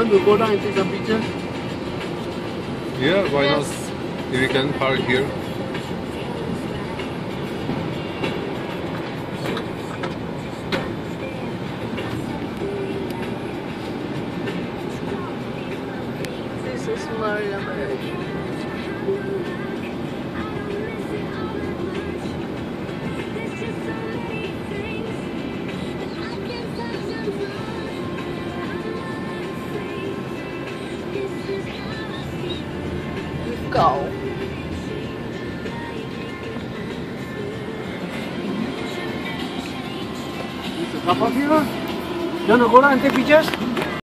time to go down and take some pictures? Yeah, why Yes. not? If we can park here. This is Marina Bay. Go. It's a couple of here. You want to go down and take pictures?